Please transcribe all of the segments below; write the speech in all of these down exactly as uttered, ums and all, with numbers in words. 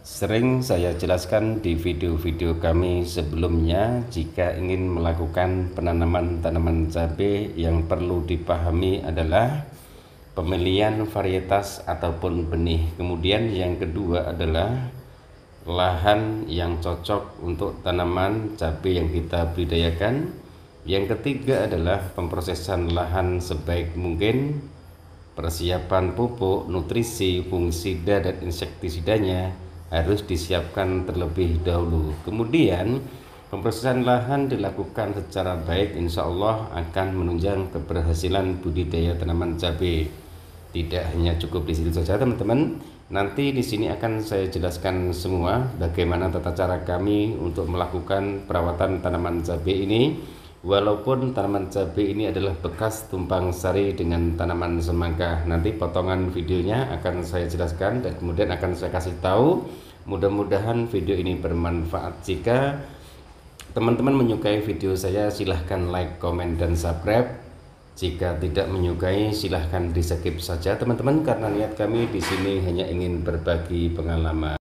Sering saya jelaskan di video-video kami sebelumnya, jika ingin melakukan penanaman tanaman cabai yang perlu dipahami adalah pemilihan varietas ataupun benih. Kemudian yang kedua adalah lahan yang cocok untuk tanaman cabai yang kita budidayakan. Yang ketiga adalah pemrosesan lahan sebaik mungkin, persiapan pupuk, nutrisi, fungisida dan insektisidanya harus disiapkan terlebih dahulu. Kemudian pemrosesan lahan dilakukan secara baik, insya Allah akan menunjang keberhasilan budidaya tanaman cabai. Tidak hanya cukup di situ saja teman-teman, nanti di sini akan saya jelaskan semua bagaimana tata cara kami untuk melakukan perawatan tanaman cabai ini. Walaupun tanaman cabai ini adalah bekas tumpang sari dengan tanaman semangka, nanti potongan videonya akan saya jelaskan dan kemudian akan saya kasih tahu. Mudah-mudahan video ini bermanfaat. Jika teman-teman menyukai video saya, silahkan like, komen, dan subscribe. Jika tidak menyukai, silahkan di skip saja teman-teman, karena niat kami di sini hanya ingin berbagi pengalaman.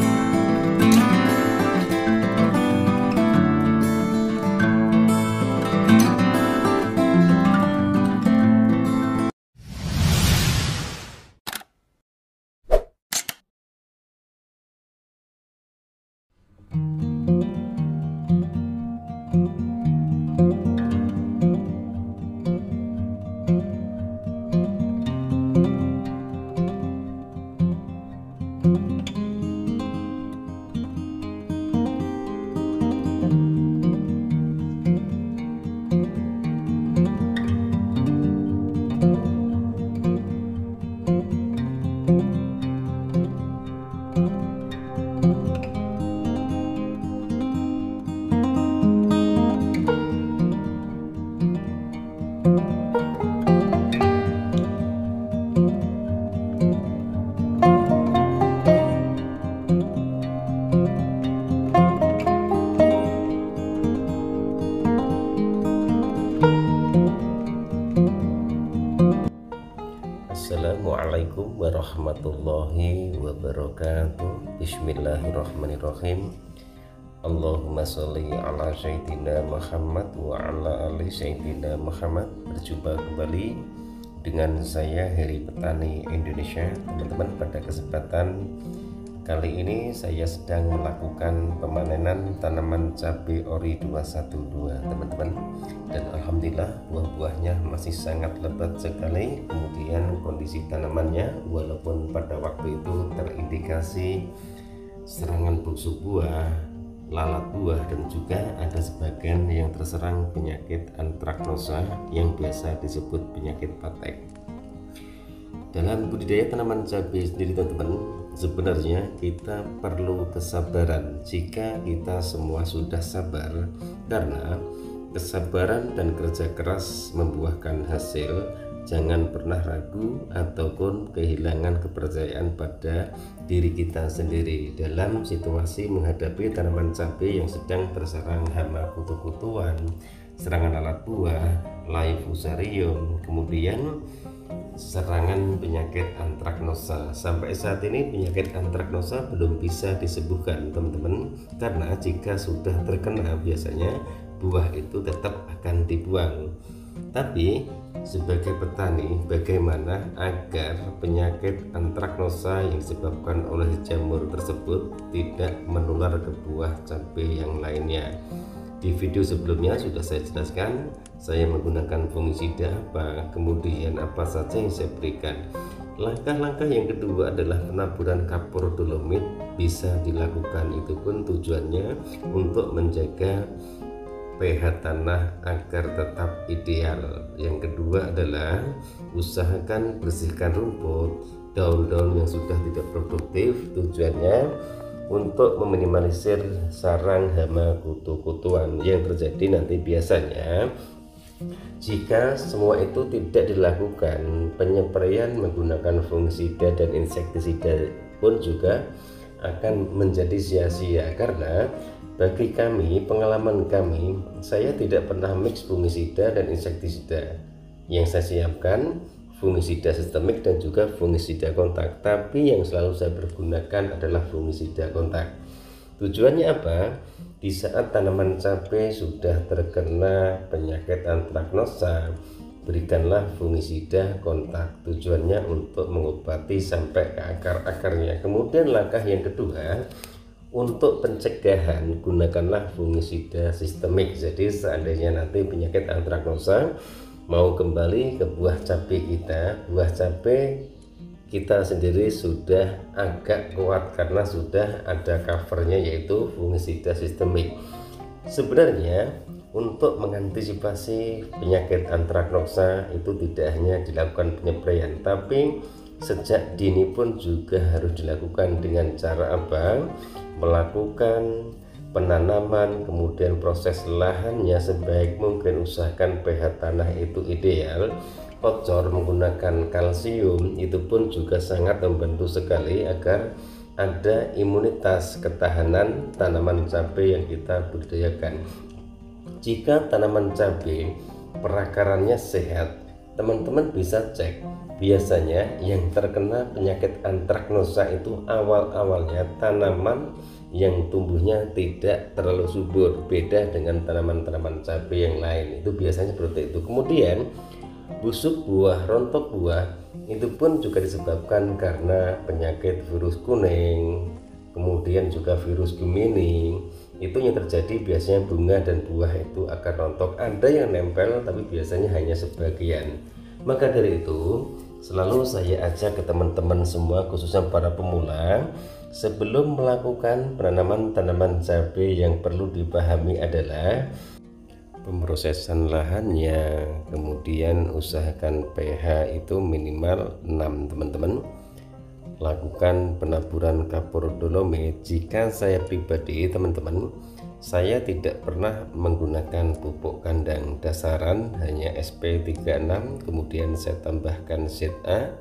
Assalamualaikum warahmatullahi wabarakatuh. Bismillahirrahmanirrahim. Allahumma sholli ala sayyidina Muhammad wa ala ali sayyidina Muhammad. Berjumpa kembali dengan saya Heri Petani Indonesia. Teman-teman, pada kesempatan kali ini saya sedang melakukan pemanenan tanaman cabai ori dua satu dua teman-teman, dan alhamdulillah buah-buahnya masih sangat lebat sekali. Kemudian kondisi tanamannya, walaupun pada waktu itu terindikasi serangan busuk buah, lalat buah, dan juga ada sebagian yang terserang penyakit antraknosa yang biasa disebut penyakit patek. Dalam budidaya tanaman cabai sendiri teman-teman, sebenarnya kita perlu kesabaran. Jika kita semua sudah sabar, karena kesabaran dan kerja keras membuahkan hasil, jangan pernah ragu ataupun kehilangan kepercayaan pada diri kita sendiri dalam situasi menghadapi tanaman cabai yang sedang terserang hama kutu-kutuan, serangan lalat buah, lai fusarium, kemudian serangan penyakit antraknosa. Sampai saat ini penyakit antraknosa belum bisa disembuhkan teman-teman, karena jika sudah terkena biasanya buah itu tetap akan dibuang. Tapi sebagai petani, bagaimana agar penyakit antraknosa yang disebabkan oleh jamur tersebut tidak menular ke buah cabai yang lainnya? Di video sebelumnya sudah saya jelaskan saya menggunakan fungisida apa, kemudian apa saja yang saya berikan. Langkah-langkah yang kedua adalah penaburan kapur dolomit bisa dilakukan. Itu pun tujuannya untuk menjaga pH tanah agar tetap ideal. Yang kedua adalah usahakan bersihkan rumput, daun-daun yang sudah tidak produktif, tujuannya untuk meminimalisir sarang hama kutu-kutuan yang terjadi nanti. Biasanya jika semua itu tidak dilakukan, penyepraian menggunakan fungisida dan insektisida pun juga akan menjadi sia-sia. Karena bagi kami, pengalaman kami, saya tidak pernah mix fungisida dan insektisida. Yang saya siapkan fungisida sistemik dan juga fungisida kontak, tapi yang selalu saya pergunakan adalah fungisida kontak. Tujuannya apa? Di saat tanaman cabai sudah terkena penyakit antraknosa, berikanlah fungisida kontak. Tujuannya untuk mengobati sampai ke akar-akarnya. Kemudian langkah yang kedua, untuk pencegahan gunakanlah fungisida sistemik. Jadi seandainya nanti penyakit antraknosa mau kembali ke buah cabai kita, buah cabai kita sendiri sudah agak kuat karena sudah ada covernya, yaitu fungisida sistemik. Sebenarnya untuk mengantisipasi penyakit antraknosa itu tidak hanya dilakukan penyempraian, tapi sejak dini pun juga harus dilakukan. Dengan cara apa? Melakukan penanaman, kemudian proses lahannya sebaik mungkin, usahakan pH tanah itu ideal. Kocor menggunakan kalsium itu pun juga sangat membantu sekali agar ada imunitas ketahanan tanaman cabai yang kita budidayakan. Jika tanaman cabai perakarannya sehat, teman-teman bisa cek. Biasanya yang terkena penyakit antraknosa itu awal-awalnya tanaman yang tumbuhnya tidak terlalu subur, beda dengan tanaman-tanaman cabai yang lain. Itu biasanya seperti itu. Kemudian busuk buah, rontok buah itu pun juga disebabkan karena penyakit virus kuning, kemudian juga virus Gemini. Itu yang terjadi biasanya bunga dan buah itu akan rontok. Ada yang nempel tapi biasanya hanya sebagian. Maka dari itu selalu saya ajak ke teman-teman semua, khususnya para pemula, sebelum melakukan penanaman tanaman cabai yang perlu dipahami adalah pemrosesan lahannya, kemudian usahakan pH itu minimal enam teman-teman. Lakukan penaburan kapur dolomit. Jika saya pribadi teman-teman, saya tidak pernah menggunakan pupuk kandang dasaran, hanya S P tiga puluh enam, kemudian saya tambahkan Z A,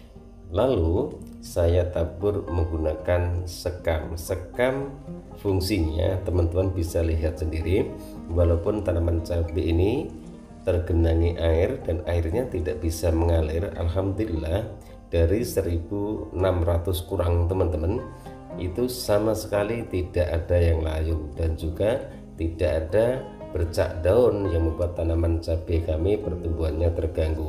lalu saya tabur menggunakan sekam. Sekam fungsinya teman-teman bisa lihat sendiri, walaupun tanaman cabai ini tergenangi air dan airnya tidak bisa mengalir, alhamdulillah dari seribu enam ratus kurang teman-teman itu sama sekali tidak ada yang layu dan juga tidak ada bercak daun yang membuat tanaman cabai kami pertumbuhannya terganggu.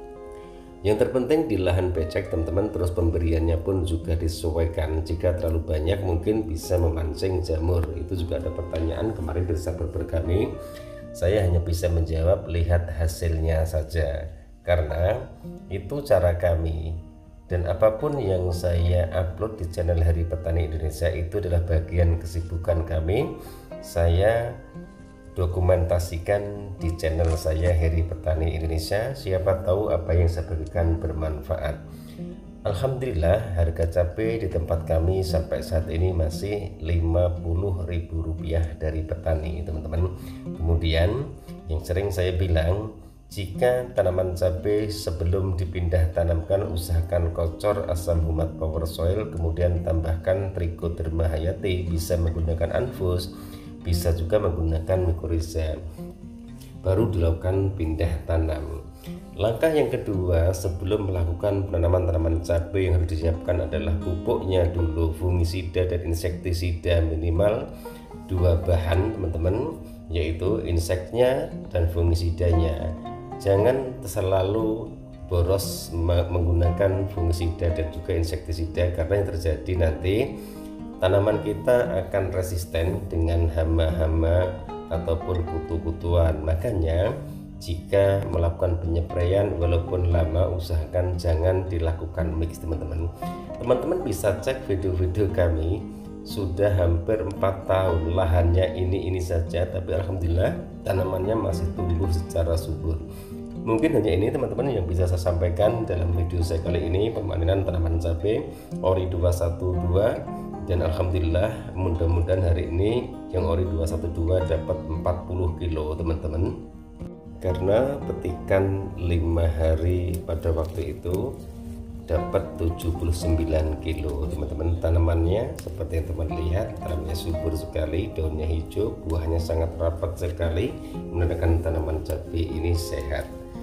Yang terpenting di lahan becek teman-teman, terus pemberiannya pun juga disesuaikan. Jika terlalu banyak mungkin bisa memancing jamur. Itu juga ada pertanyaan kemarin dari subscriber kami. Saya hanya bisa menjawab lihat hasilnya saja, karena itu cara kami. Dan apapun yang saya upload di channel Heri Petani Indonesia itu adalah bagian kesibukan kami. Saya dokumentasikan di channel saya Heri Petani Indonesia. Siapa tahu apa yang saya berikan bermanfaat. Alhamdulillah harga cabai di tempat kami sampai saat ini masih lima puluh ribu rupiah dari petani teman-teman. Kemudian yang sering saya bilang, jika tanaman cabai sebelum dipindah tanamkan usahakan kocor asam humat power soil, kemudian tambahkan trichoderma hayati, bisa menggunakan anfus, bisa juga menggunakan mycorrhiza, baru dilakukan pindah tanam. Langkah yang kedua sebelum melakukan penanaman tanaman cabai yang harus disiapkan adalah pupuknya dulu, fungisida dan insektisida minimal dua bahan teman-teman, yaitu inseknya dan fungisidanya. Jangan selalu boros menggunakan fungisida dan juga insektisida, karena yang terjadi nanti tanaman kita akan resisten dengan hama-hama ataupun kutu-kutuan. Makanya jika melakukan penyempraian walaupun lama, usahakan jangan dilakukan mix teman-teman. Teman-teman bisa cek video-video kami, sudah hampir empat tahun lahannya ini-ini saja, tapi alhamdulillah tanamannya masih tumbuh secara subur. Mungkin hanya ini teman-teman yang bisa saya sampaikan dalam video saya kali ini, pemanenan tanaman cabai ori dua satu dua. Dan alhamdulillah mudah-mudahan hari ini yang ori dua satu dua dapat empat puluh kilo teman-teman, karena petikan lima hari pada waktu itu dapat tujuh puluh sembilan kilo teman-teman. Tanamannya seperti yang teman lihat, tanamannya subur sekali, daunnya hijau, buahnya sangat rapat sekali, menandakan tanaman cabai ini sehat.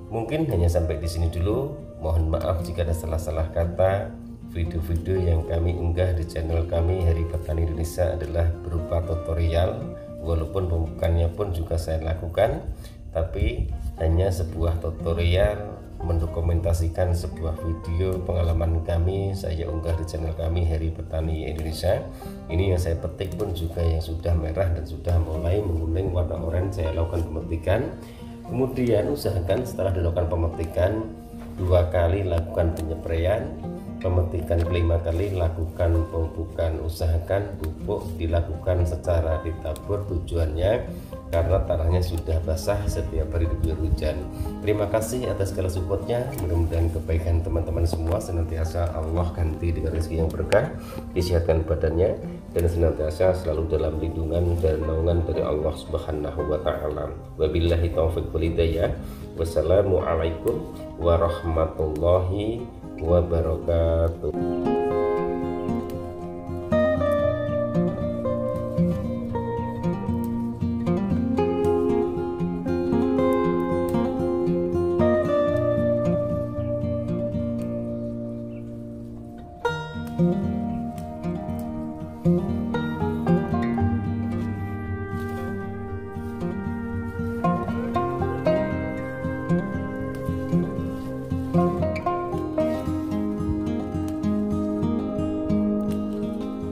Mungkin hanya sampai di sini dulu. Mohon maaf jika ada salah-salah kata. Video-video yang kami unggah di channel kami Hari Petani Indonesia adalah berupa tutorial, walaupun pembukaannya pun juga saya lakukan, tapi hanya sebuah tutorial mendokumentasikan sebuah video pengalaman kami saya unggah di channel kami Hari Petani Indonesia. Ini yang saya petik pun juga yang sudah merah dan sudah mulai menguning warna oranye, saya lakukan pemetikan. Kemudian usahakan setelah dilakukan pemetikan dua kali lakukan penyepraian, pemetikan kelima kali lakukan pemupukan. Usahakan pupuk dilakukan secara ditabur, tujuannya karena tanahnya sudah basah setiap hari diguyur hujan. Terima kasih atas segala supportnya. Mudah-mudahan kebaikan teman-teman semua senantiasa Allah ganti dengan rezeki yang berkah, disehatkan badannya, dan senantiasa selalu dalam lindungan dan naungan dari Allah Subhanahu wa taala. Wabillahi taufiq wal hidayah. Wassalamualaikum warahmatullahi wabarakatuh. Thank you.